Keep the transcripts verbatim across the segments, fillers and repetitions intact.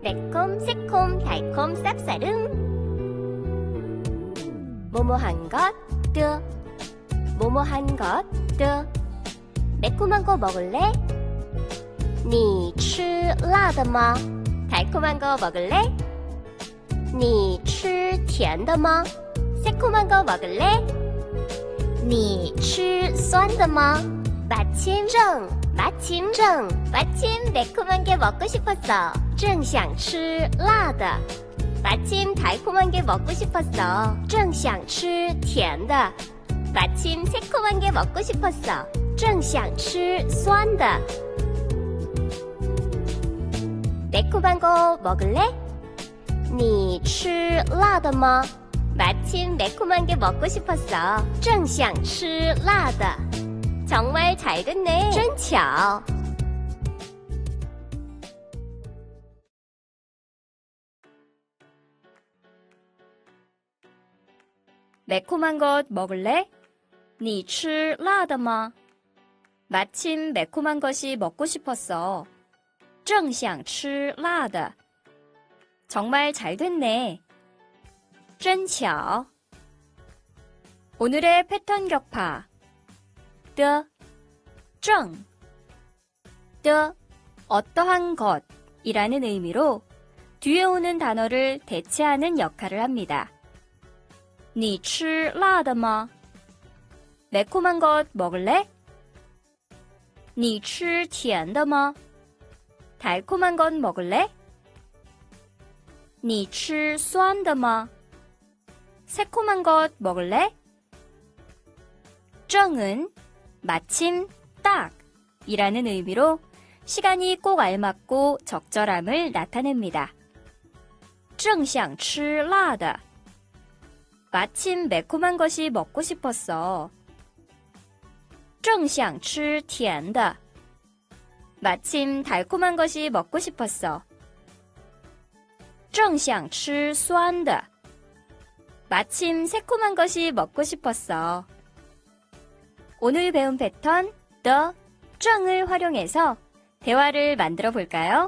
매콤, 새콤, 달콤, 쌉싸름. 뭐뭐한 것, 뜨. 뭐뭐한 것, 뜨. 매콤한 거 먹을래? 你吃辣的吗? 달콤한 거 먹을래? 你吃甜的吗? 새콤한 거 먹을래? 你吃酸的吗? 마침 정, 마침 정, 마침 매콤한 게 먹고 싶었어. 正想吃辣的. 마침 달콤한 게 먹고 싶었어. 正想吃甜的. 마침 새콤한 게 먹고 싶었어. 正想吃酸的. 매콤한 거 먹을래? 你吃辣的吗? 마침 매콤한 게 먹고 싶었어. 正想吃辣的. 정말 잘 됐네. 真巧. 매콤한 것 먹을래? 你吃辣的吗? 마침 매콤한 것이 먹고 싶었어. 正想吃辣的. 정말 잘 됐네. 真巧. 오늘의 패턴 격파. 的, 正, 的, 어떠한 것이라는 의미로 뒤에 오는 단어를 대체하는 역할을 합니다. 你吃辣的吗? 매콤한 것 먹을래? 你吃甜的吗? 달콤한 것 먹을래? 你吃酸的吗? 새콤한 것 먹을래? 正은 마침, 딱 이라는 의미로 시간이 꼭 알맞고 적절함을 나타냅니다. 正想吃辣的. 마침 매콤한 것이 먹고 싶었어. 正想吃甜的. 마침 달콤한 것이 먹고 싶었어. 正想吃酸的. 마침 새콤한 것이 먹고 싶었어. 오늘 배운 패턴 the,正을 활용해서 대화를 만들어 볼까요?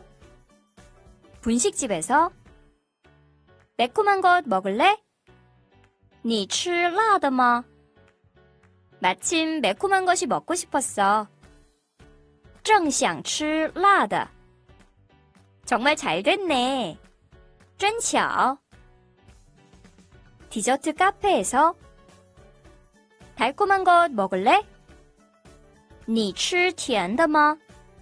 분식집에서 매콤한 것 먹을래? 你吃辣的吗? 마침 매콤한 것이 먹고 싶었어. 正想吃辣的. 정말 잘 됐네. 真巧. 디저트 카페에서 달콤한 것 먹을래? 你吃甜的吗?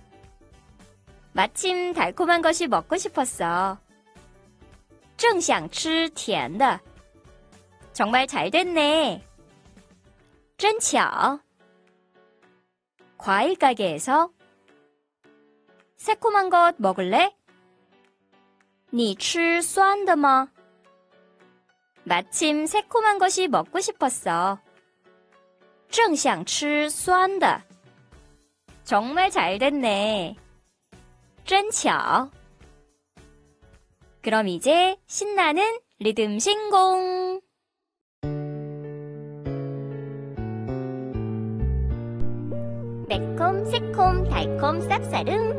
마침 달콤한 것이 먹고 싶었어. 正想吃甜的. 정말 잘 됐네. 真巧. 과일 가게에서 새콤한 것 먹을래? 你吃酸的吗? 마침 새콤한 것이 먹고 싶었어. 正想吃酸的. 정말 잘 됐네. 真巧. 그럼 이제 신나는 리듬 신공. 매콤, 새콤, 달콤, 쌉싸름.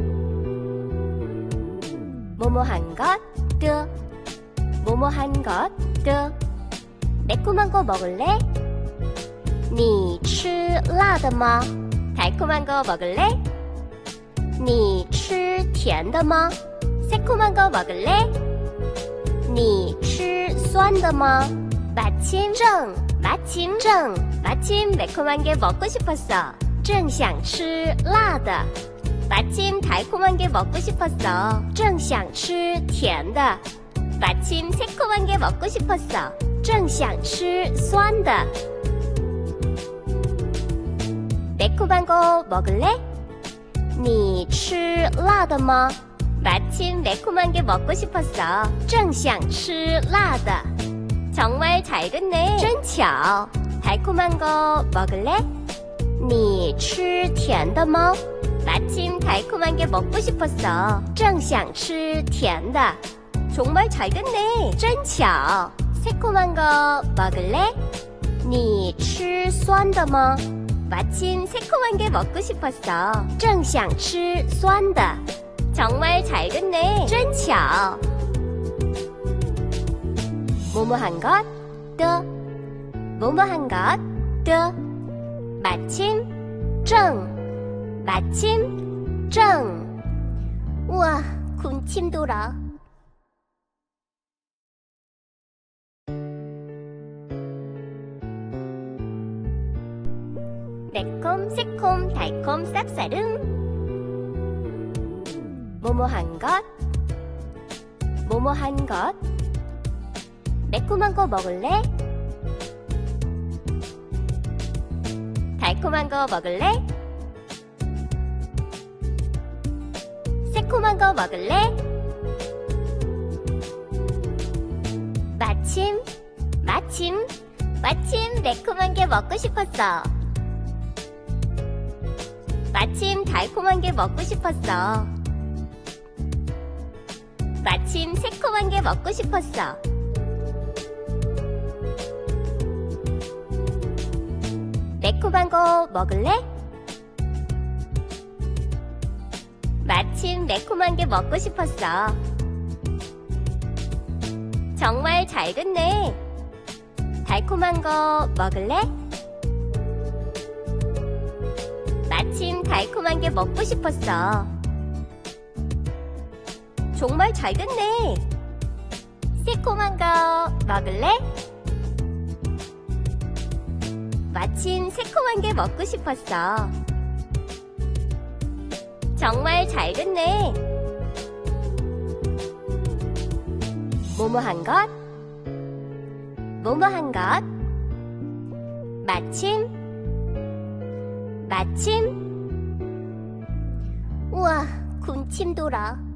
뭐뭐한 것, 뜨. 뭐뭐한 것, 뜨. 매콤한 거 먹을래? 你吃辣的吗? 달콤한 거 먹을래? 你吃甜的吗? 새콤한 거 먹을래? 你吃酸的吗? 마침 정, 마침 정, 마침 매콤한 게 먹고 싶었어. 正想吃辣的. 마침 달콤한 게 먹고 싶었어. 正想吃甜的. 마침 새콤한 게 먹고 싶었어. 正想吃酸的. 매콤한 거 먹을래? 你吃辣的吗? 마침 매콤한 게 먹고 싶었어. 正想吃辣的. 정말 잘 됐네. 真巧. 달콤한 거 먹을래? 你吃甜的吗? 마침 달콤한 게 먹고 싶었어. 正想吃甜的. 정말 잘 됐네. 真巧. 새콤한 거 먹을래? 你吃酸的吗? 마침 새콤한 게 먹고 싶었어. 正想吃酸的. 정말 잘 듣네. 真巧. 뭐뭐한 것,的, 뭐뭐한 것,的. 마침, 正, 마침, 正. 우와, 군침 돌아. 매콤, 새콤, 달콤, 쌉싸름. 뭐뭐한 것, 뭐뭐한 것. 매콤한 거 먹을래? 달콤한 거 먹을래? 새콤한 거 먹을래? 마침, 마침, 마침 매콤한 게 먹고 싶었어. 마침 달콤한 게 먹고 싶었어. 마침 새콤한 게 먹고 싶었어. 매콤한 거 먹을래? 마침 매콤한 게 먹고 싶었어. 정말 잘 듣네. 달콤한 거 먹을래? 마침 달콤한 게 먹고 싶었어. 정말 잘 듣네. 새콤한 거 먹을래? 마침 새콤한 게 먹고 싶었어. 정말 잘 듣네. 뭐뭐한 것, 뭐뭐한 것. 마침, 마침. 우와, 군침 돌아.